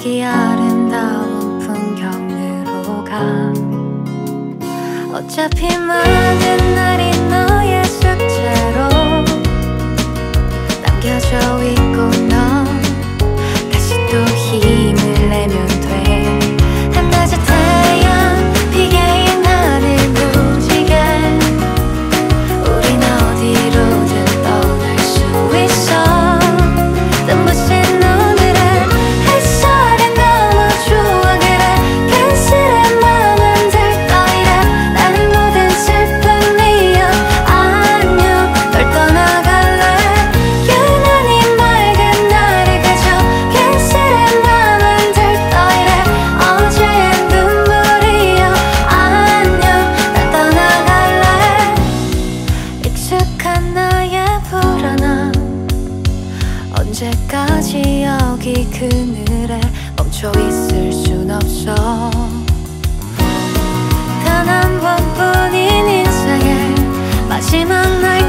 저기 아름다운 풍경으로 가. 어차피 많은 날이 너의 숙제로 남겨져 있고 넌 다시 또 힘을 내면 돼. 한낮의 태양 비게 인 하늘 무지개 우린 어디로든 떠날 수 있어. 눈부신 오늘의 햇살이 너무 좋아. 그래 괜스레 맘은 들떠이래. 나는 모든 슬픈 이유 안녕 널 떠나갈래. 유난히 맑은 날을 가져 괜스레 맘은 들떠이래. 어제의 눈물이여 안녕 난 떠나갈래. 익숙한 나의 불안함 언제까지 여기 그늘에 멈춰 있을 순 없어. 단 한 번뿐인 인생의 마지막 날